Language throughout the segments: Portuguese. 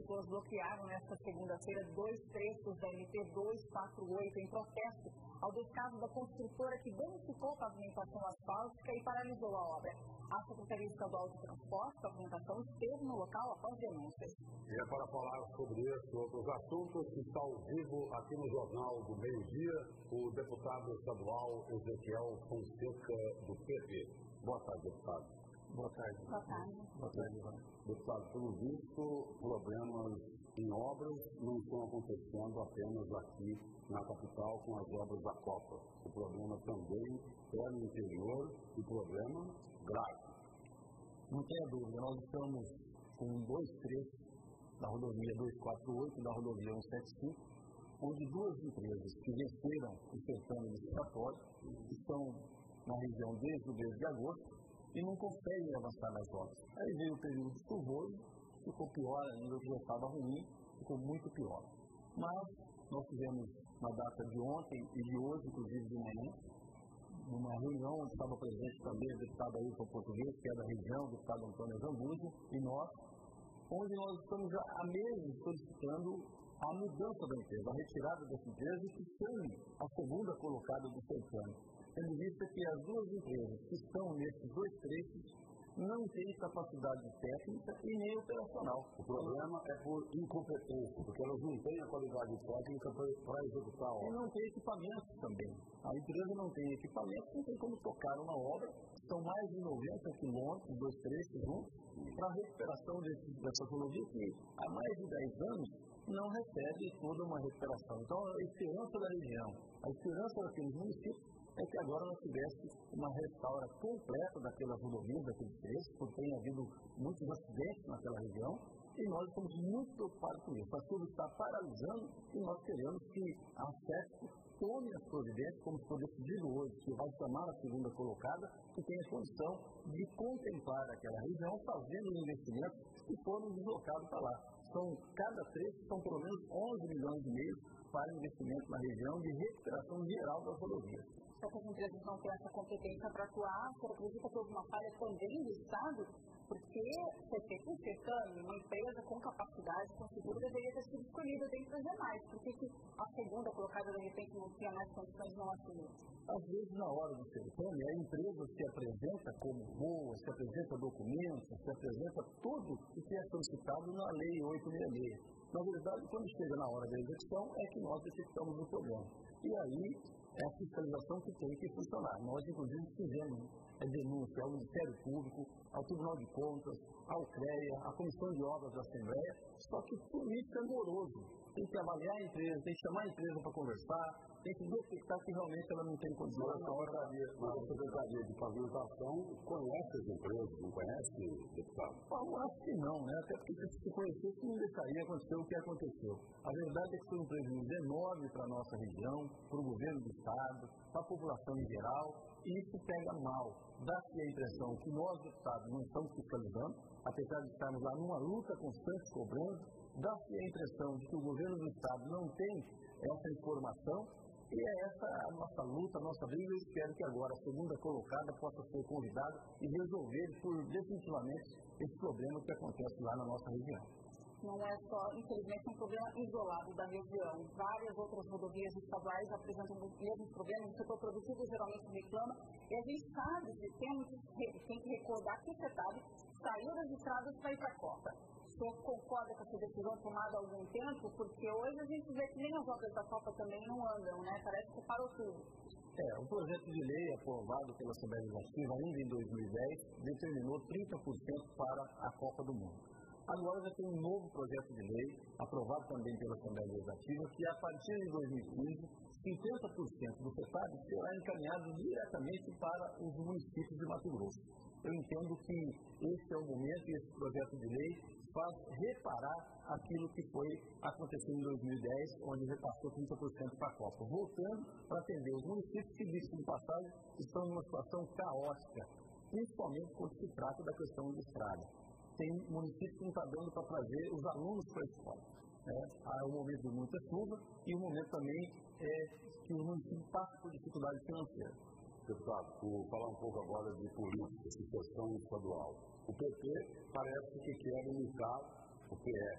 pessoas bloquearam nesta segunda-feira 2 trechos da MT 248 em protesto ao descaso da construtora que danificou a pavimentação asfáltica e paralisou a obra. A Secretaria Estadual de Transporte e Pavimentação esteve no local após denúncias. E é para falar sobre isso, outros assuntos, que está ao vivo aqui no Jornal do Meio-Dia, o deputado estadual Ezequiel Fonseca, do PP. Boa tarde, deputado. Boa tarde. Boa tarde. Boa tarde, Ivan. Deputado, pelo visto, problemas em obras não estão acontecendo apenas aqui na capital com as obras da Copa. O problema também é no interior e problema grave. Não tenha dúvida, nós estamos com 2 trechos da rodovia 248 e da rodovia 175, onde 2 empresas que venceram o certame licitatório estão na região desde o mês de agosto e não conseguem avançar nas obras. Aí veio o período chuvoso, ficou pior ainda, o que já estava ruim, ficou muito pior. Mas nós tivemos na data de ontem e de hoje, inclusive de manhã, numa reunião onde estava presente também o deputado Ailton Português, que é da região, o deputado Antônio Zambuja, e nós, onde nós estamos já há meses solicitando a mudança da empresa, a retirada dessa empresa e que chame a segunda colocada do certame, tendo visto que as 2 empresas que estão nesses 2 trechos não têm capacidade técnica e nem operacional. O problema é por incompetência, porque elas não têm a qualidade técnica para executar a obra. E não tem equipamento também. A empresa não tem equipamento, não tem como tocar uma obra. São mais de 90 quilômetros, 2 trechos juntos, para a recuperação dessa rodovia que há mais de 10 anos não recebe toda uma recuperação. Então, a esperança da região, a esperança daqueles municípios é que agora nós tivéssemos uma restaura completa daquelas rodovias, daqueles trechos, porque tem havido muitos acidentes naquela região, e nós estamos muito preocupados com isso. A chuva está paralisando e nós queremos que a SESC tome as providências, como foi decidido hoje, que vai chamar a segunda colocada, que tenha condição de contemplar aquela região, fazendo os investimentos que foram deslocados para lá. Cada trecho são pelo menos 11 milhões e meio para investimento na região de recuperação geral das rodovias. Só que as empresas não têm essa competência para atuar, você acredita que houve uma falha também do Estado? Porque foi feito um certame, uma empresa com capacidade, com seguro, deveria ter sido escolhida dentre as demais. Por que a segunda colocada, de repente, não tinha mais condições de não assumir? Às vezes, na hora do certame, a empresa se apresenta como boa, se apresenta documentos, se apresenta tudo o que é solicitado na Lei 866. Na verdade, quando chega na hora da execução, é que nós detectamos o problema. E aí, é a fiscalização que tem que funcionar. Nós, inclusive, fizemos denúncia ao Ministério Público, ao Tribunal de Contas, ao CREA, à Comissão de Obras da Assembleia, só que tudo isso é moroso. Tem que avaliar a empresa, tem que chamar a empresa para conversar, tem que detectar que realmente ela não tem condições. Mas a Secretaria de Pavimentação conhece as empresas, não conhece, deputado? Eu acho que não, né? Até porque se conhecesse, não deixaria acontecer o que aconteceu. A verdade é que foi um prejuízo enorme para a nossa região, para o governo do Estado, para a população em geral, e isso pega mal. Dá-se a impressão que nós, deputados, não estamos fiscalizando, apesar de estarmos lá numa luta constante cobrando, dá-se a impressão de que o governo do Estado não tem essa informação, e é essa a nossa luta, a nossa briga. Eu espero que agora a segunda colocada possa ser convidada e resolver definitivamente esse problema que acontece lá na nossa região. Não é só, infelizmente, um problema isolado da região. Várias outras rodovias estaduais apresentam os mesmos problemas. O setor produtivo geralmente reclama. E a gente sabe que tem que recordar que o CETAB saiu das estradas para ir para a Copa. O senhor concorda com essa decisão tomada há algum tempo? Porque hoje a gente vê que nem as obras da Copa também não andam, né? Parece que parou tudo. O projeto de lei aprovado pela Assembleia Legislativa ainda em 2010 determinou 30% para a Copa do Mundo. Agora já tem um novo projeto de lei, aprovado também pela Assembleia Legislativa, que a partir de 2015, 50% do CETAB será encaminhado diretamente para os municípios de Mato Grosso. Eu entendo que esse é o momento e esse projeto de lei faz reparar aquilo que foi acontecendo em 2010, onde repassou 30% para a Copa, voltando para atender os municípios que, disse de passagem, estão numa situação caótica, principalmente quando se trata da questão de estrada. Tem municípios que não está dando para trazer os alunos para a escola. Há um momento de muita chuva e um momento também que os municípios passam por dificuldade financeira. Deputado, vou falar um pouco agora de política, de questão estadual. O PT parece que quer imitar o PE.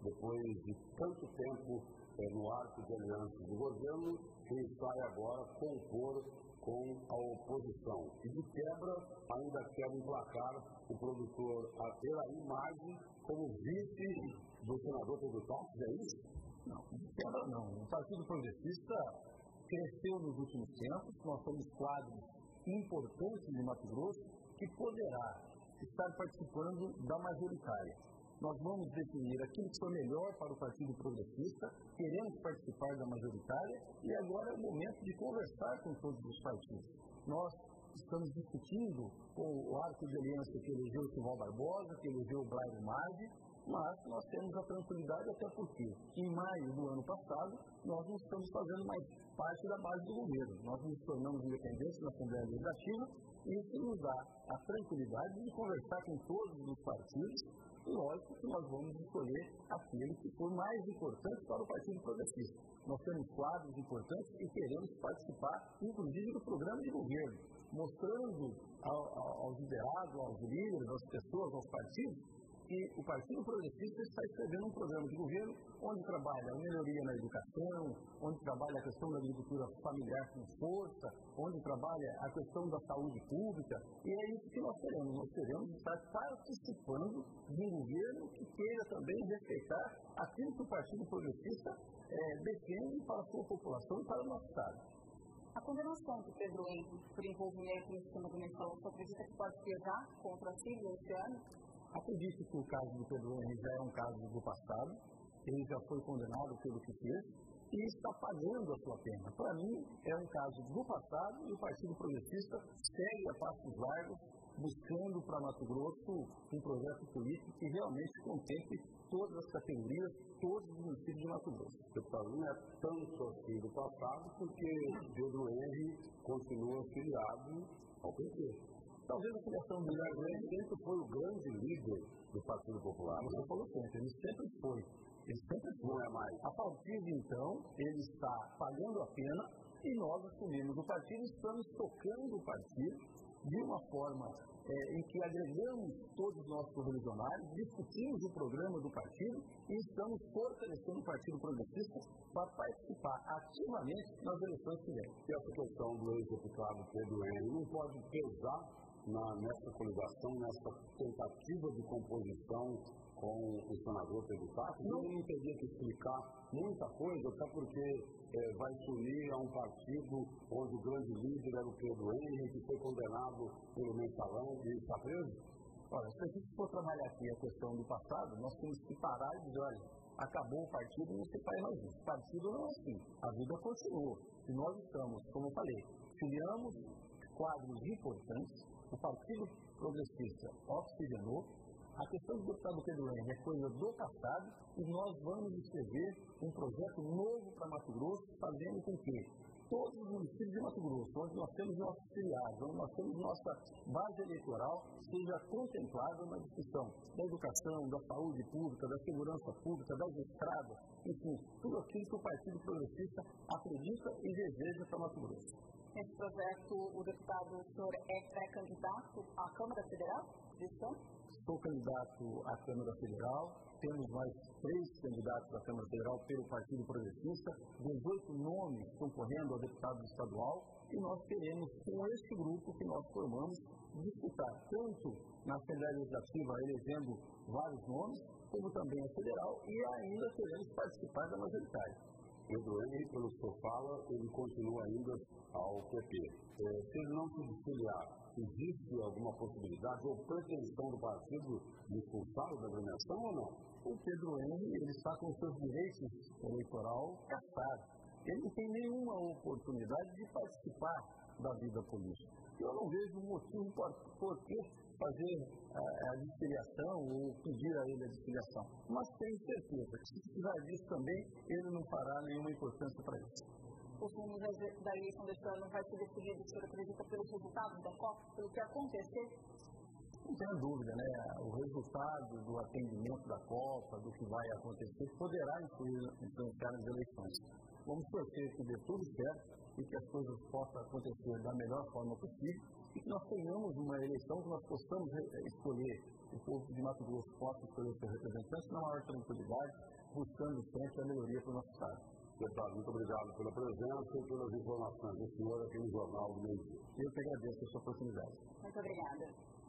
depois de tanto tempo no arco de aliança do governo, quem sai agora compor com a oposição. E de quebra, ainda quer emplacar o produtor Elaí Maggi como vice do senador Pedro Tassi, é isso? Não, de quebra não. O Partido Progressista cresceu nos últimos tempos, nós somos quadros importantes de Mato Grosso que poderá estar participando da majoritária. Nós vamos definir aquilo que for melhor para o Partido Progressista, queremos participar da majoritária e agora é o momento de conversar com todos os partidos. Nós estamos discutindo com o arco de aliança que elegeu o Simão Barbosa, que elegeu o Braille Maggi, mas nós temos a tranquilidade até porque em maio do ano passado nós não estamos fazendo mais parte da base do governo. Nós nos tornamos independentes na Assembleia Legislativa e isso nos dá a tranquilidade de conversar com todos os partidos. Lógico que nós vamos escolher aquele que for mais importante para o Partido Progressista. Nós temos quadros importantes e queremos participar, inclusive, do programa de governo, mostrando aos liderados, aos líderes, às pessoas, aos partidos, que o Partido Progressista está escrevendo um programa de governo onde trabalha a melhoria na educação, onde trabalha a questão da agricultura familiar com força, onde trabalha a questão da saúde pública, e é isso que nós queremos. Nós queremos estar participando de um governo que queira também respeitar aquilo que o Partido Progressista defende para a sua população e para o nosso Estado. A condenação do Pedro Henrique por envolvimento no esquema do mensalão, você acredita que pode pesar contra a Silvia esse ano? Acredito que o caso do Pedro Henrique já é um caso do passado, ele já foi condenado pelo que fez e está pagando a sua pena. Para mim, é um caso do passado e o Partido Progressista segue a passos largos, buscando para Mato Grosso um projeto político que realmente contemple todas as categorias, todos os municípios de Mato Grosso. Deputado, não é tanto assim do passado, porque Pedro Henrique continua afiliado ao PT. Talvez a filiação do Pedro Henrique sempre foi o grande líder do Partido Popular. Você falou sempre, ele sempre foi. Ele sempre foi. Não é mais. A partir de então, ele está pagando a pena e nós assumimos o partido, estamos tocando o partido de uma forma em que agregamos todos os nossos correligionários, discutimos o programa do partido e estamos fortalecendo o Partido Progressista para participar ativamente nas eleições que vêm. E essa questão do ex-deputado Pedro Henrique não pode pesar nessa coligação, nessa tentativa de composição com o senador Pedro Tassi? Não teria que explicar muita coisa, até porque vai se unir a um partido onde o grande líder era o Pedro Henrique, que foi condenado pelo mensalão e está preso? Olha, se a gente for trabalhar aqui a questão do passado, nós temos que parar e dizer, olha, acabou o partido, não se faz mais isso. O partido não é assim, a vida continua. E nós estamos, como eu falei, filiamos quadros importantes, o Partido Progressista oxigenou, a questão do deputado Pedro Henrique é coisa do passado e nós vamos escrever um projeto novo para Mato Grosso, fazendo com que todos os municípios de Mato Grosso, onde nós temos nossos filiados, onde nós temos nossa base eleitoral, seja contemplada na discussão da educação, da saúde pública, da segurança pública, das estradas, enfim, tudo aquilo que o Partido Progressista acredita e deseja para Mato Grosso. Nesse projeto, o deputado, o senhor é pré-candidato à Câmara Federal? Sou candidato à Câmara Federal, temos mais 3 candidatos à Câmara Federal pelo Partido Progressista, 18 nomes concorrendo a deputado estadual, e nós queremos, com esse grupo que nós formamos, disputar tanto na Assembleia Legislativa, elegendo vários nomes, como também a federal, e ainda queremos participar da majoritária. Pedro Henrique, pelo que eu falo, ele continua ainda ao PP. Se ele não se filiar, existe alguma possibilidade ou pretensão do partido de expulsá-lo da agremiação ou não? O Pedro Henrique, ele está com seus direitos eleitoral cassados. Ele não tem nenhuma oportunidade de participar da vida política. Eu não vejo motivo por que fazer a desfiliação ou pedir a ele a desfiliação. Mas tenho certeza que se precisar disso também, ele não fará nenhuma importância para isso. Os rumos da eleição deste ano vai ser decidido, o senhor acredita, pelos resultados da COP, pelo que acontecer? Não tenho dúvida, né? O resultado do atendimento da Copa, do que vai acontecer, poderá influenciar nas eleições. Vamos torcer que dê tudo certo e que as coisas possam acontecer da melhor forma possível e que nós tenhamos uma eleição que nós possamos escolher o povo de Mato Grosso possa escolher seus representantes na maior tranquilidade, buscando sempre a melhoria para o nosso Estado. Deputado, muito obrigado pela presença e pelas informações do senhor aqui no Jornal do Meio Dia. Eu que agradeço a sua oportunidade. Muito obrigada.